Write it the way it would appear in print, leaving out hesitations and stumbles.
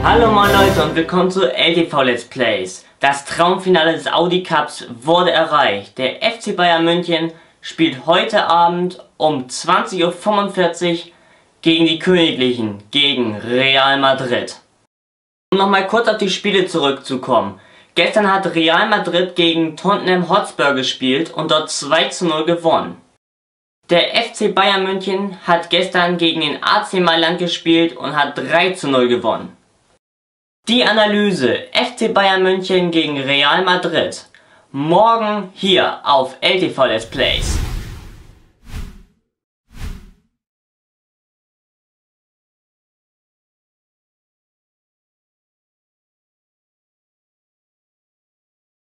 Hallo moin Leute und willkommen zu LTV Let's Plays. Das Traumfinale des Audi Cups wurde erreicht. Der FC Bayern München spielt heute Abend um 20:45 Uhr gegen die Königlichen, gegen Real Madrid. Um nochmal kurz auf die Spiele zurückzukommen. Gestern hat Real Madrid gegen Tottenham Hotspur gespielt und dort 2:0 gewonnen. Der FC Bayern München hat gestern gegen den AC Mailand gespielt und hat 3:0 gewonnen. Die Analyse FC Bayern München gegen Real Madrid morgen hier auf LTV Let's Plays.